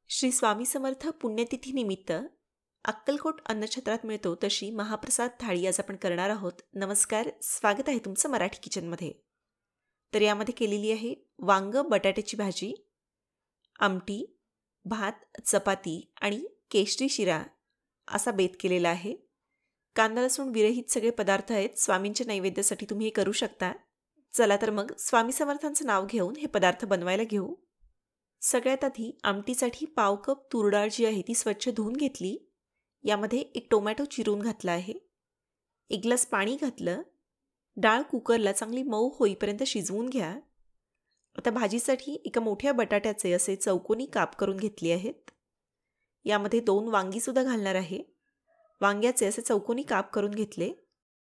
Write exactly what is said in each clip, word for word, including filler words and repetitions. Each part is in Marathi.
श्री स्वामी समर्थ पुण्यतिथीनिमित्त अक्कलकोट अन्नछत्रात मिळतो तशी महाप्रसाद थाळी आज आपण करणार आहोत. नमस्कार, स्वागत आहे तुमचं मराठी किचनमध्ये. तर यामध्ये केलेली आहे वांग बटाट्याची भाजी, आमटी, भात, चपाती आणि केशरी शिरा असा बेत केलेला आहे. कांदा लसूण विरहित सगळे पदार्थ आहेत. स्वामींच्या नैवेद्यासाठी तुम्ही हे करू शकता. चला तर मग स्वामी समर्थांचं नाव घेऊन हे पदार्थ बनवायला घेऊ. सगळ्यात आधी आमटीसाठी पाव कप तूर डाळ जी आहे ती स्वच्छ धुवून घेतली. यामध्ये एक टोमॅटो चिरून घातला आहे. एक ग्लास पाणी घातलं. डाळ कुकरला चांगली मऊ होईपर्यंत शिजवून घ्या. आता भाजीसाठी एका मोठ्या बटाट्याचे असे चौकोनी काप करून घेतले आहेत. यामध्ये दोन वांगीसुद्धा घालणार आहे. वांग्याचे असे चौकोनी काप करून घेतले.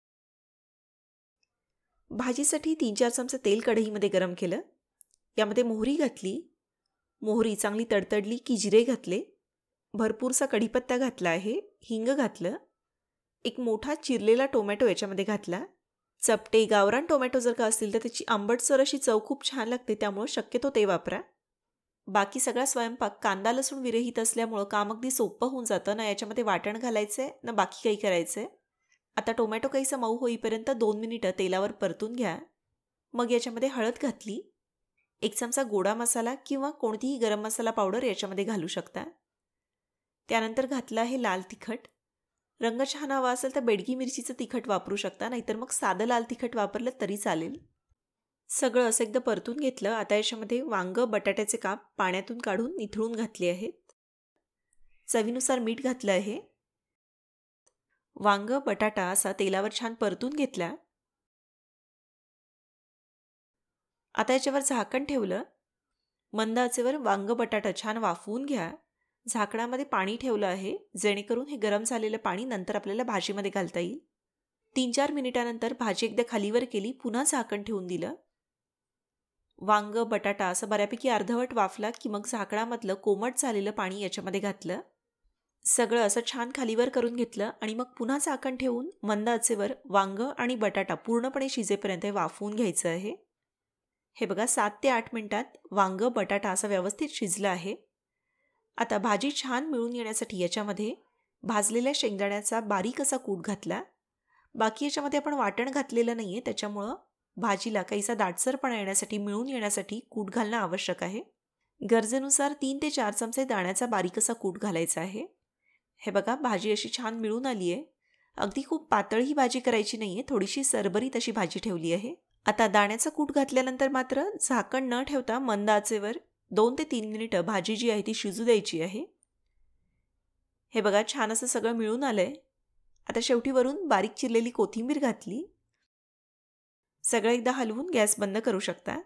भाजीसाठी तीन चार चमचे तेल कढईमध्ये गरम केलं. यामध्ये मोहरी घातली. मोहरी चांगली तडतडली की जिरे घातले. भरपूरसा कढीपत्ता घातला आहे. हिंग घातलं. एक मोठा चिरलेला टोमॅटो याच्यामध्ये घातला. चपटे गावरान टोमॅटो जर का असतील तर त्याची आंबटसर अशी चव खूप छान लागते, त्यामुळे शक्यतो ते वापरा. बाकी सगळा स्वयंपाक कांदा लसूण विरहित असल्यामुळं काम अगदी सोपं होऊन जातं. ना याच्यामध्ये वाटण घालायचं आहे ना बाकी काही करायचं आहे. आता टोमॅटो काहीसा मऊ होईपर्यंत दोन मिनिटं तेलावर परतून घ्या. मग याच्यामध्ये हळद घातली. एक चमचा गोडा मसाला किंवा कोणतीही गरम मसाला पावडर याच्यामध्ये घालू शकता. त्यानंतर घातलं आहे लाल तिखट. रंग छान हवा असेल तर बेडगी मिरचीचं तिखट वापरू शकता, नाहीतर मग साधं लाल तिखट वापरलं तरी चालेल. सगळं असं एकदा परतून घेतलं. आता याच्यामध्ये वांग बटाट्याचे काप पाण्यातून काढून निथळून घातले आहेत. चवीनुसार मीठ घातलं आहे. वांग बटाटा असा तेलावर छान परतून घेतला. आता याच्यावर झाकण ठेवलं. मंद आचेवर वांग बटाटा छान वाफवून घ्या. झाकणामध्ये पाणी ठेवलं आहे जेणेकरून हे गरम झालेलं पाणी नंतर आपल्याला भाजीमध्ये घालता येईल. तीन चार मिनिटानंतर भाजी एकदा खालीवर केली. पुन्हा झाकण ठेवून दिलं. वांग बटाटा असं बऱ्यापैकी अर्धवट वाफला की मग झाकणामधलं कोमट झालेलं पाणी याच्यामध्ये घातलं. सगळं असं छान खालीवर करून घेतलं आणि मग पुन्हा झाकण ठेवून मंद आचेवर वांग आणि बटाटा पूर्णपणे शिजेपर्यंत वाफवून घ्यायचं आहे. हे बघा, सात ते आठ मिनिटात वांग बटाटा असा व्यवस्थित शिजला आहे. आता भाजी छान मिळून येण्यासाठी याच्यामध्ये भाजलेल्या शेंगदाण्याचा बारीक असा कूट घातला. बाकी याच्यामध्ये आपण वाटण घातलेलं नाही आहे, त्याच्यामुळं भाजीला काहीसा दाटसरपणा येण्यासाठी मिळून येण्यासाठी कूट घालणं आवश्यक आहे. गरजेनुसार तीन ते चार चमचे दाण्याचा बारीक असा कूट घालायचा आहे. हे बघा, भाजी अशी छान मिळून आली आहे. अगदी खूप पातळ ही भाजी करायची नाही आहे, थोडीशी सरबरीत अशी भाजी ठेवली आहे. आता दाण्याचा कूट घातल्यानंतर मात्र झाकण न ठेवता मंद आचेवर दोन ते तीन मिनिटं भाजी जी आहे ती शिजू द्यायची आहे. हे बघा, छान असं सगळं मिळून आलंय. आता शेवटी वरून बारीक चिरलेली कोथिंबीर घातली. सगळं एकदा हलवून गॅस बंद करू शकता.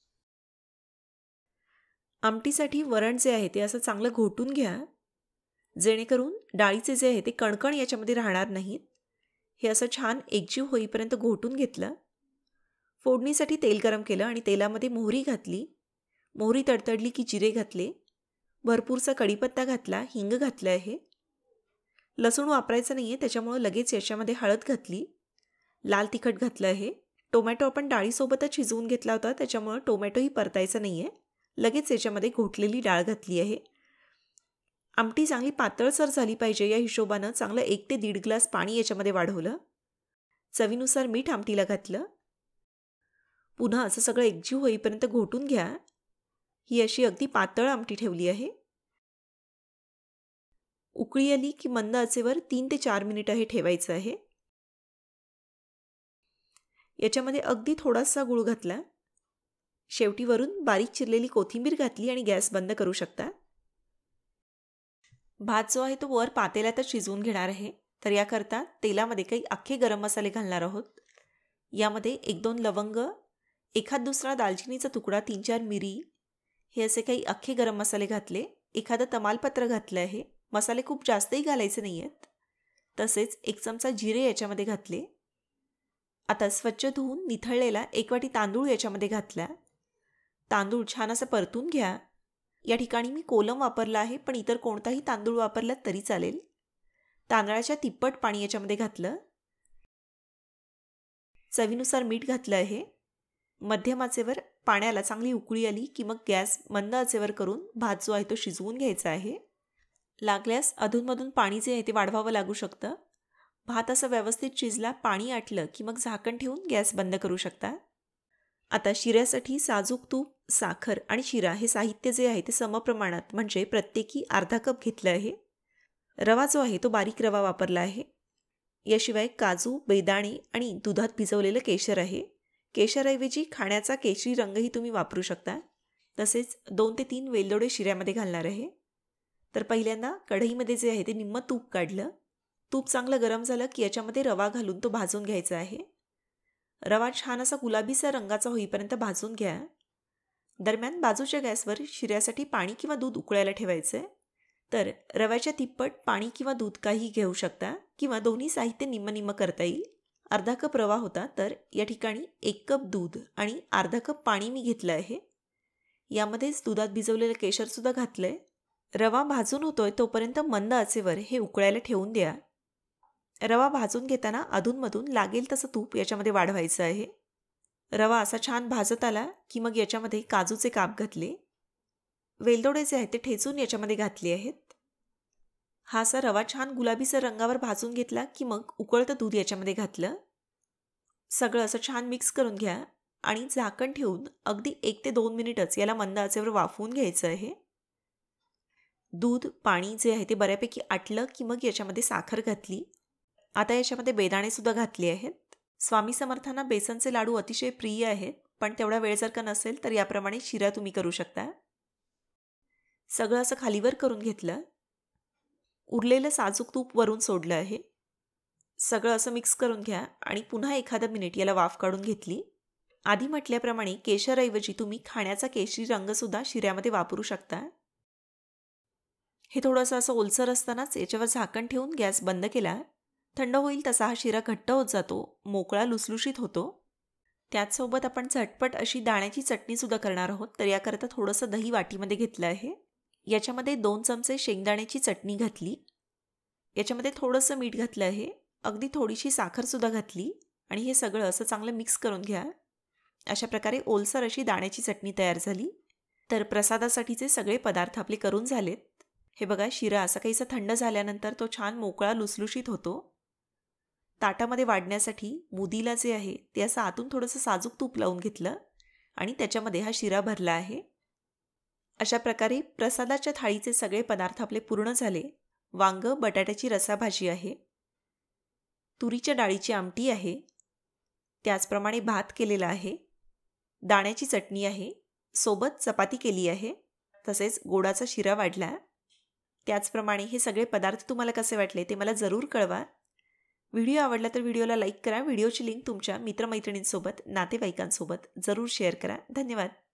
आमटीसाठी वरण जे आहे ते असं चांगलं घोटून घ्या जेणेकरून डाळीचे जे आहे ते कणकण याच्यामध्ये राहणार नाहीत. हे असं छान एकजीव होईपर्यंत घोटून घेतलं. फोडणीसाठी तेल गरम केलं आणि तेलामध्ये मोहरी घातली. मोहरी तडतडली की जिरे घातले. भरपूरसा कढीपत्ता घातला. हिंग घातलं आहे. लसूण वापरायचं नाही आहे, त्याच्यामुळं लगेच याच्यामध्ये हळद घातली. लाल तिखट घातलं आहे. टोमॅटो आपण डाळीसोबतच शिजवून घेतला होता, त्याच्यामुळं टोमॅटोही परतायचं नाही आहे. लगेच याच्यामध्ये घोटलेली डाळ घातली आहे. आमटी चांगली पातळसर झाली पाहिजे या हिशोबानं चांगलं एक ते दीड ग्लास पाणी याच्यामध्ये वाढवलं. चवीनुसार मीठ आमटीला घातलं. पुन्हा असं सगळं एकजीव होईपर्यंत घोटून घ्या. ही अशी अगदी पातळ आमटी ठेवली आहे. उकळी आली की मंद आचेवर तीन ते चार मिनिटं हे ठेवायचं आहे. याच्यामध्ये अगदी थोडासा गूळ घातला. शेवटी वरून बारीक चिरलेली कोथिंबीर घातली आणि गॅस बंद करू शकता. भात जो आहे तो वर पातेल्यातच शिजवून घेणार आहे. तर याकरता तेलामध्ये काही अख्खे गरम मसाले घालणार आहोत. यामध्ये एक दोन लवंग, एखाद दुसरा दालचिनीचा तुकडा, तीन चार मिरी, हे असे काही अख्खे गरम मसाले घातले. एखादं तमालपत्र घातलं आहे. मसाले खूप जास्तही घालायचे नाही आहेत. तसेच एक चमचा जिरे याच्यामध्ये घातले. आता स्वच्छ धुवून निथळलेला एक वाटी तांदूळ याच्यामध्ये घातला. तांदूळ छान असं परतून घ्या. या ठिकाणी मी कोलम वापरला आहे, पण इतर कोणताही तांदूळ वापरला तरी चालेल. तांदळाच्या तिप्पट पाणी याच्यामध्ये घातलं. चवीनुसार मीठ घातलं आहे. मध्यम आचेवर पाण्याला चांगली उकळी आली की मग गॅस मंद आचेवर करून भात जो आहे तो शिजवून घ्यायचा आहे. लागल्यास अधूनमधून पाणी जे आहे ते वाढवावं लागू शकतं. भात असं व्यवस्थित शिजला, पाणी आटलं की मग झाकण ठेवून गॅस बंद करू शकता. आता शिऱ्यासाठी साजूक तूप, साखर आणि शिरा हे साहित्य जे आहे ते समप्रमाणात म्हणजे प्रत्येकी अर्धा कप घेतलं आहे. रवा जो आहे तो बारीक रवा वापरला आहे. याशिवाय काजू, बेदाणे आणि दुधात भिजवलेलं केशर आहे. केशरऐवजी खाण्याचा केशरी रंगही तुम्ही वापरू शकता. तसेच दोन ते तीन वेलदोडे शिऱ्यामध्ये घालणार आहे. तर पहिल्यांदा कढईमध्ये जे आहे ते निम्म तूप काढलं. तूप चांगलं गरम झालं की याच्यामध्ये रवा घालून तो भाजून घ्यायचा आहे. रवा छान असा गुलाबीसा रंगाचा होईपर्यंत भाजून घ्या. दरम्यान बाजूच्या गॅसवर शिऱ्यासाठी पाणी किंवा दूध उकळायला ठेवायचं आहे. तर रव्याच्या तिप्पट पाणी किंवा दूध काही घेऊ शकता किंवा दोन्ही साहित्य निम्म निम्म करता येईल. अर्धा कप रवा होता तर या ठिकाणी एक कप दूध आणि अर्धा कप पाणी मी घेतलं आहे. यामध्येच दुधात भिजवलेलं केशरसुद्धा घातलं आहे. रवा भाजून होतोय तोपर्यंत मंद आचेवर हे उकळायला ठेवून द्या. रवा भाजून घेताना अधूनमधून लागेल तसं तूप याच्यामध्ये वाढवायचं आहे. रवा असा छान भाजत आला की मग याच्यामध्ये काजूचे काप घातले. वेलदोडे जे आहेत ते ठेचून याच्यामध्ये घातले आहेत. हा असा रवा छान गुलाबीसर रंगावर भाजून घेतला की मग उकळतं दूध याच्यामध्ये घातलं. सगळं असं छान मिक्स करून घ्या आणि झाकण ठेवून अगदी एक ते दोन मिनिटच याला मंद आचेवर वाफवून घ्यायचं आहे. दूध, पाणी जे आहे ते बऱ्यापैकी आटलं की मग याच्यामध्ये साखर घातली. आता याच्यामध्ये बेदाणे सुद्धा घातले आहेत. स्वामी समर्थांना बेसनचे लाडू अतिशय प्रिय आहेत, पण तेवढा वेळ जर का नसेल तर याप्रमाणे शिरा तुम्ही करू शकता. सगळं असं खालीवर करून घेतलं. उरलेलं साजूक तूप वरून सोडलं आहे. सगळं असं मिक्स करून घ्या आणि पुन्हा एखादा मिनिट याला वाफ काढून घेतली. आधी म्हटल्याप्रमाणे केशरऐवजी तुम्ही खाण्याचा केशरी रंगसुद्धा शिऱ्यामध्ये वापरू शकता. हे थोडंसं असं ओलसर असतानाच याच्यावर झाकण ठेवून गॅस बंद केला. थंड होईल तसा हा शिरा घट्ट होत जातो, मोकळा लुसलुशीत होतो. त्याचसोबत आपण झटपट अशी दाण्याची चटणीसुद्धा करणार आहोत. तर याकरता थोडंसं दही वाटीमध्ये घेतलं आहे. याच्यामध्ये दोन चमचे शेंगदाण्याची चटणी घातली. याच्यामध्ये थोडंसं मीठ घातलं आहे. अगदी थोडीशी साखरसुद्धा घातली आणि हे सगळं असं चांगलं मिक्स करून घ्या. अशा प्रकारे ओलसर अशी दाण्याची चटणी तयार झाली. तर प्रसादासाठीचे सगळे पदार्थ आपले करून झालेत. हे बघा, शिरा असा काहीसा थंड झाल्यानंतर तो छान मोकळा लुसलुशीत होतो. ताटामध्ये वाढण्यासाठी मुदीला जे आहे ते असं आतून थोडंसं साजूक तूप लावून घेतलं आणि त्याच्यामध्ये हा शिरा भरला आहे. अशा प्रकारे प्रसादाच्या थाळीचे सगळे पदार्थ आपले पूर्ण झाले. वांग बटाट्याची रसाभाजी आहे, तुरीच्या डाळीची आमटी आहे, त्याचप्रमाणे भात केलेला आहे, दाण्याची चटणी आहे, सोबत चपाती केली आहे, तसेच गोडाचा शिरा वाढला. त्याचप्रमाणे हे सगळे पदार्थ तुम्हाला कसे वाटले ते मला जरूर कळवा. व्हिडिओ आवडला तर व्हिडिओला लाईक करा. व्हिडिओची लिंक तुमच्या मित्रमैत्रिणींसोबत, नातेवाईकांसोबत जरूर शेअर करा. धन्यवाद.